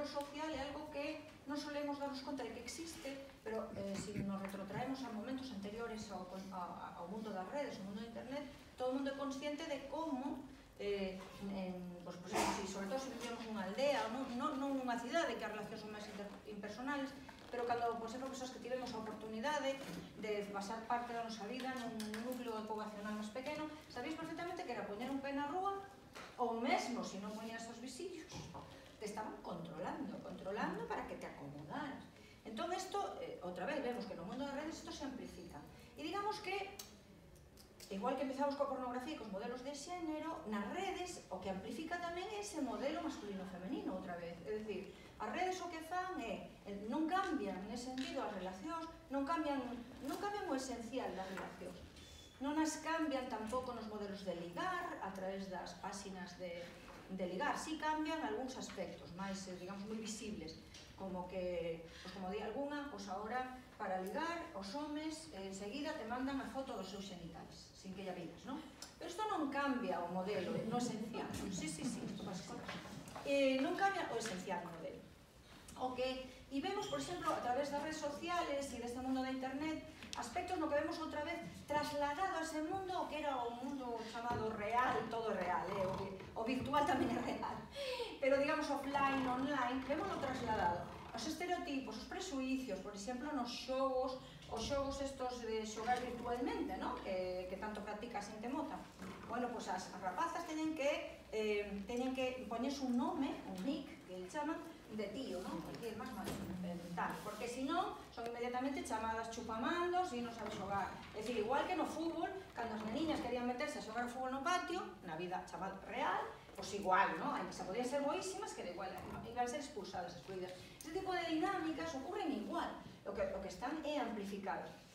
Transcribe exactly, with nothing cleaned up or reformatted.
social é algo que non solemos darnos conta de que existe, pero eh, se si nos retrotraemos a momentos anteriores ao, ao, ao mundo das redes, ao mundo de internet, todo o mundo é consciente de como eh, en, pues, pues, si, sobre todo se vivimos nunha aldea, non, non, non nunha cidade, que as relacións son máis impersonales, pero cando, por exemplo, persoas que tivemos a oportunidade de pasar parte da nosa vida nun núcleo poboacional máis pequeno, sabéis perfectamente que era poñer un pé na rúa, ou mesmo, se non poñías os visillos, te estaban controlando, controlando para que te acomodaras. Entón, isto, eh, outra vez, vemos que no mundo das redes isto se amplifica. E digamos que, igual que empezamos coa pornografía e cos modelos de xénero, nas redes o que amplifica tamén é ese modelo masculino-femenino, outra vez. É dicir, as redes o que fan é, non cambian nese sentido as relacións, non cambian, non cambian o esencial das relacións. Non as cambian tampouco nos modelos de ligar a través das páxinas de, de ligar. Si cambian algúns aspectos máis, digamos, moi visibles, como que, pues como di alguna, pues agora para ligar os homes enseguida te mandan a foto dos seus xenitales, sin que ya vidas, non? Pero isto non cambia o modelo, no esencial. Sí, sí, sí, eh, non cambia o esencial do modelo. O que, e vemos, por exemplo, a través das redes sociales e deste mundo da internet, aspectos no que vemos outra vez trasladado a ese mundo, o que era o mundo chamado real, todo real, eh? o, o virtual tamén é real, pero digamos offline, online, vemos o trasladado. Os estereotipos, os presuicios, por exemplo, nos xogos, os xogos estos de xogar virtualmente, ¿no? que, que tanto practica a xente mota. Bueno, pois as, as rapazas teñen que, eh, teñen que poñerse un nome, un nick, que le chaman, de tío, ¿no? Porque é máis mal, tal, porque se non, son inmediatamente chamadas chupamandos e non sabe xogar. É dicir, igual que no fútbol, cando as neniñas querían meterse a xogar fútbol no patio, na vida chaval real, pois igual, ¿no? Aí se podían ser boísimas, que igual iban a ser expulsadas, excluídas. Este tipo de dinámicas ocurren igual, o que, o que están é amplificadas.